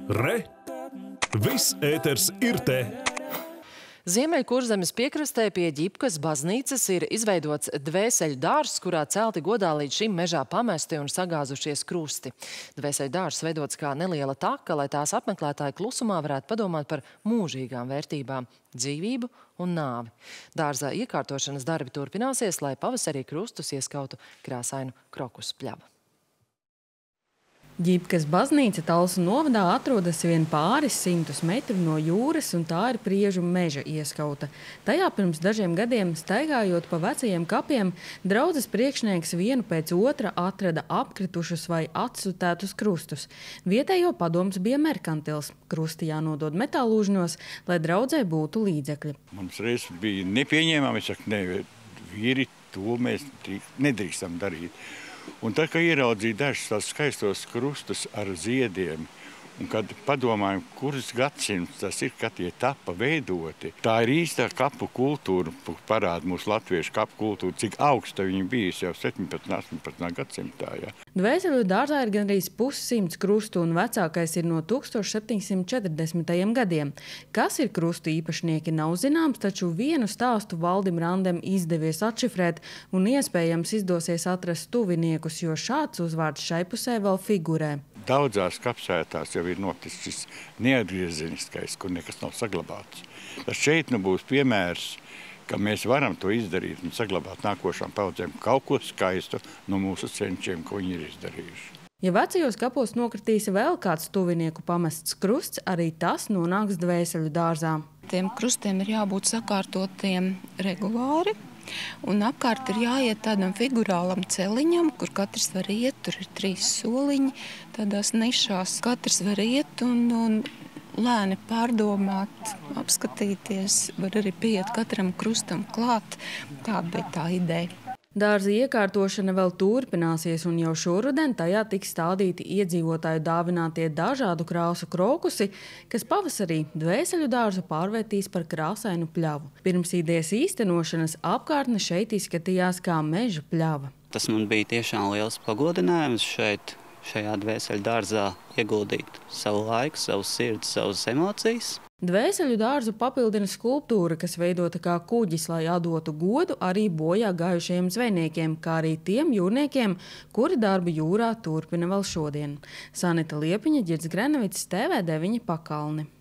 Re! Viss ēters ir te! Ziemeļkurzemes piekrastē pie Ģipkas baznīcas ir izveidots dvēseļu dārzs, kurā celti godā līdz šim mežā pamesti un sagāzušies krusti. Dvēseļu dārzs veidots kā neliela taka, lai tās apmeklētāji klusumā varētu padomāt par mūžīgām vērtībām – dzīvību un nāvi. Dārzā iekārtošanas darbi turpināsies, lai pavasarī krustus ieskautu krāsainu krokus pļava. Ģipkas baznīca Talsu novadā atrodas vien pāris 100 metru no jūras, un tā ir Priežu meža ieskauta. Tajā pirms dažiem gadiem, staigājot pa vecajiem kapiem, draudzes priekšnieks vienu pēc otra atrada apkritušus vai atsutētus krustus. Vietējo padoms bija merkantils. Krusti jānodod metālūžņos, lai draudzē būtu līdzekļi. Mums reiz bija nepieņēmami, es saku, ne, vīri, to mēs nedrīkstam darīt. Un tad, kad ieraudzīju dažus tās skaistos krustus ar ziediem, un kad padomājam, kuras gadsimts tas ir, kad tie tapa veidoti, tā ir īstā kapu kultūra, parāda mūsu latviešu kapu kultūru, cik augsta viņi bijusi jau 17. un 18. gadsimtā. Ja. Dvēseļu dārzā ir gandrīz 100 krustu, un vecākais ir no 1740. gadiem. Kas ir krustu īpašnieki, nav zināms, taču vienu stāstu Valdim Randem izdevies atšifrēt, un iespējams izdosies atrast tuviniekus, jo šāds uzvārds šai pusē vēl figurē. Daudzās kapsētās jau ir noticis šis neatgriezeniskais, kur nekas nav saglabāts. Tas šeit būs piemērs, ka mēs varam to izdarīt un saglabāt nākošām paudzēm kaut ko skaistu no mūsu cenčiem, ko viņi ir izdarījuši. Ja vecajos kapos nokritīs vēl kāds tuvinieku pamests krusts, arī tas nonāks dvēseļu dārzā. Tiem krustiem ir jābūt sakārtotiem regulāri. Un apkārt ir jāiet tādam figurālam celiņam, kur katrs var iet, tur ir 3 soliņi, tādās nišās. Katrs var iet un lēni pārdomāt, apskatīties, var arī pieiet katram krustam klāt. Tāda bija tā ideja. Dārza iekārtošana vēl turpināsies, un jau šoruden tajā tiks stādīti iedzīvotāju dāvinātie dažādu krāsu krokusi, kas pavasarī dvēseļu dārzu pārvērtīs par krāsainu pļavu. Pirms idejas īstenošanas apkārtne šeit izskatījās kā meža pļava. Tas man bija tiešām liels pagodinājums šajā dvēseļu dārzā ieguldīt savu laiku, savu sirdi, savas emocijas. Dvēseļu dārzu papildina skulptūra, kas veidota kā kuģis, lai atdotu godu arī bojā gājušajiem zvejniekiem, kā arī tiem jūrniekiem, kuri darbu jūrā turpina vēl šodien. Sanita Liepiņa, Ģirds Grenevits, TV9 Pakalni.